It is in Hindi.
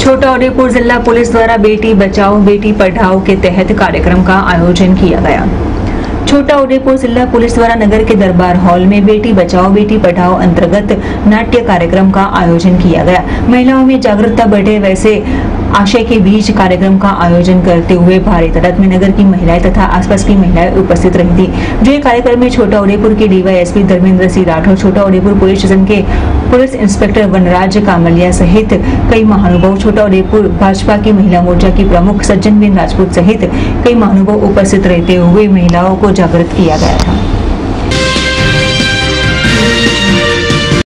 छोटा उदेपुर जिला पुलिस द्वारा बेटी बचाओ बेटी पढ़ाओ के तहत कार्यक्रम का आयोजन किया गया। छोटा उदेपुर जिला पुलिस द्वारा नगर के दरबार हॉल में बेटी बचाओ बेटी पढ़ाओ अंतर्गत नाट्य कार्यक्रम का आयोजन किया गया। महिलाओं में जागरूकता बढ़े वैसे आशय के बीच कार्यक्रम का आयोजन करते हुए भारी तादाद में नगर की महिलाएं तथा आसपास की महिलाएं उपस्थित रही थी। जो ये कार्यक्रम में छोटा उदेपुर के DYSP Dharmendra Singh Rathore, Chhota Udepur police station के पुलिस इंस्पेक्टर वनराज कामलिया सहित कई महानुभाव, छोटा उदेपुर भाजपा की महिला मोर्चा की प्रमुख सज्जन बिन राजपूत सहित कई महानुभाव उपस्थित रहते हुए महिलाओं को जागृत किया गया था।